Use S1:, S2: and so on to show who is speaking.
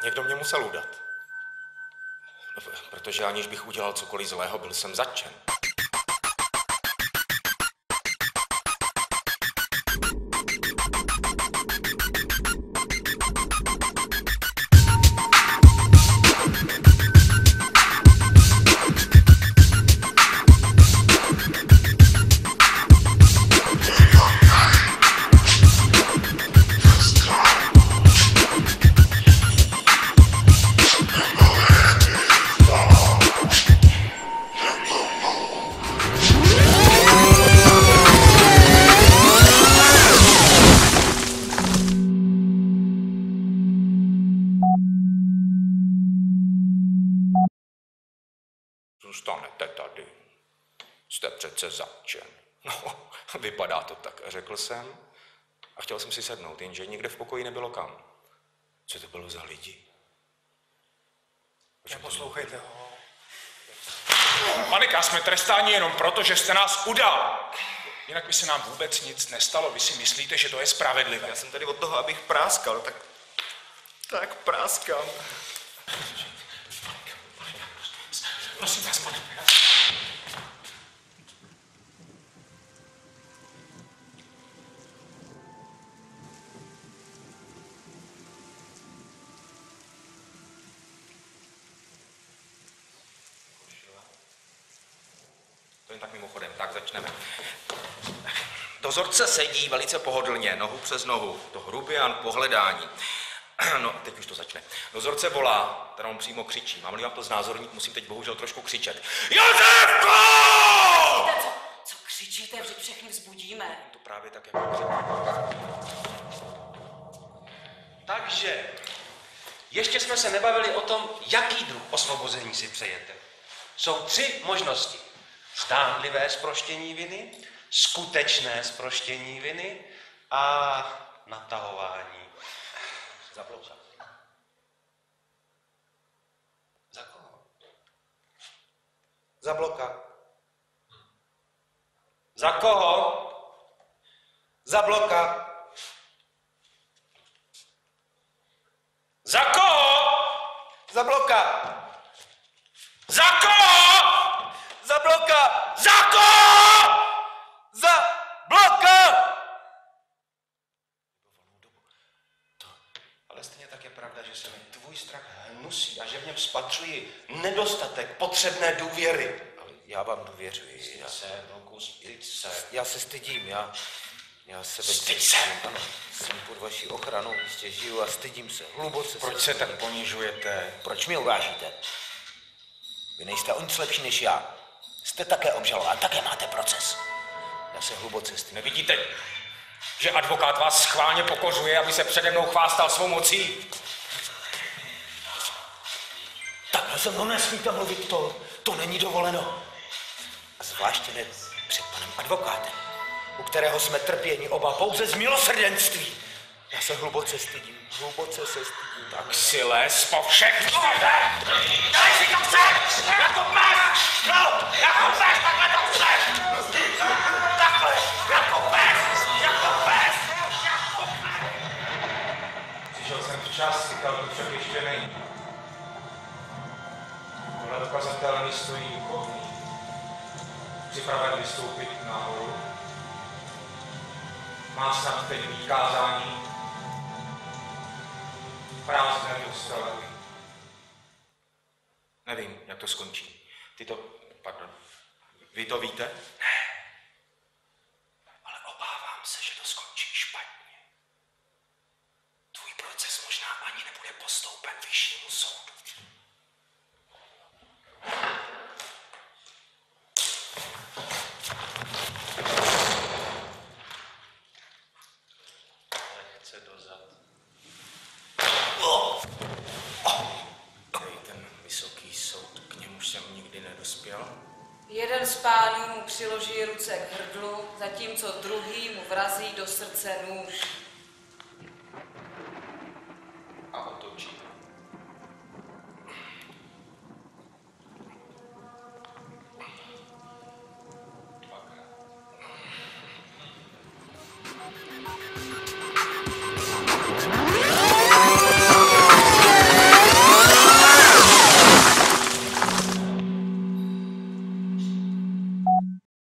S1: Někdo mě musel udat. Protože aniž bych udělal cokoliv zlého, byl jsem zatčen. Zůstanete tady. Jste přece zatčen. No, vypadá to tak, řekl jsem. A chtěl jsem si sednout, jenže nikde v pokoji nebylo kam. Co to bylo za lidi?
S2: Neposlouchejte ho.
S3: Panika, jsme trestáni jenom proto, že jste nás udal. Jinak by se nám vůbec nic nestalo. Vy si myslíte, že to je spravedlivé.
S2: Já jsem tady od toho, abych práskal, tak práskám.
S3: Prosím vás, pane.
S1: To jen tak mimochodem, tak začneme. Dozorce sedí velice pohodlně, nohu přes nohu. To hrubian pohledání. No, teď už to začne. Dozorce volá, teda on přímo křičí. Mám-li vám to znázornit, musím teď bohužel trošku křičet. Josefko!
S4: Co křičíte, vždyť všechny vzbudíme.
S1: To právě tak jako křičí.
S5: Takže, ještě jsme se nebavili o tom, jaký druh osvobození si přejete. Jsou 3 možnosti. Zdánlivé zproštění viny, skutečné zproštění viny a natahování. Za bloka. Za koho?
S2: Za bloka.
S5: Za koho?
S2: Za bloka.
S5: Za koho?
S2: Za bloka.
S5: Za koho?
S2: Za bloka.
S5: Za koho?
S2: Za bloka.
S5: Ale stejně tak je pravda, že se mi tvůj strach hnusí a že v něm spatřuji nedostatek potřebné důvěry.
S2: Já vám důvěřuji.
S5: Styď se, Vlku, styď se.
S2: Já se stydím, já se
S5: Styď se.
S2: Ano, jsem pod vaší ochranou, jistě žiju a stydím se, hluboce.
S3: Proč se tak ponižujete?
S2: Proč mě urážíte? Vy nejste o nic lepší než já. Jste také obžalován, také máte proces. Já se hluboce stydím.
S3: Nevidíte, že advokát vás schválně pokořuje, aby se přede mnou chvástal svou mocí?
S2: Takhle se mnou nesmíte mluvit, to není dovoleno. A zvláště ne před panem advokátem, u kterého jsme trpěni oba pouze z milosrdenství. Já se hluboce stydím,
S3: Tak si les po všech. Daj si to psek! Jako pes! No, jako pes, takhle to psek! Takhle, jako pes! Jako pes! Jako pes! Přišel jsem včas, říkal to však ještě není. Podle dokazatelný stojí duchovní. Připraven vystoupit nahoru. Má snad teď vykázání. Prázdné postele. Nevím, jak to skončí. Vy to víte? Ne. Ale obávám se, že to skončí špatně. Tvůj proces možná ani nebude postoupen vyššímu soudu.
S5: Lehce dozad.
S1: Ten vysoký soud, k němuž jsem nikdy nedospěl.
S4: Jeden z pánů mu přiloží ruce k hrdlu, zatímco druhý mu vrazí do srdce nůž.